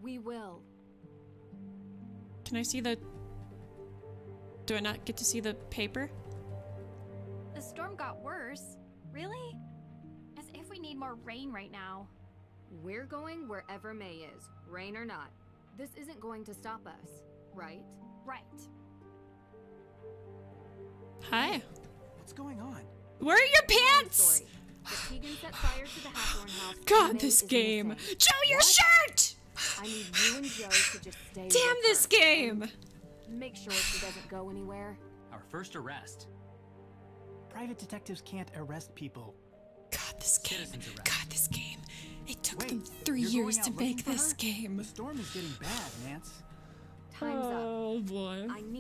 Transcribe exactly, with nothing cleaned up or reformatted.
We will. Can I see the... Do I not get to see the paper? The storm got worse. Really? As if we need more rain right now. We're going wherever May is, rain or not. This isn't going to stop us, right? Right. Hi. What's going on? Where are your pants? If Keegan set fire to the Hathorn house, God, May this is game. missing. Joe, your What? shirt! I need you and Joe to just stay Damn with this her game. and make sure she doesn't go anywhere. Our first arrest. Private detectives can't arrest people. God, this game. Citizens arrest. God, this game. It took Wait, them three you're going years out to looking make for this her? game. The storm is getting bad, Nance. Time's up. Oh boy. I need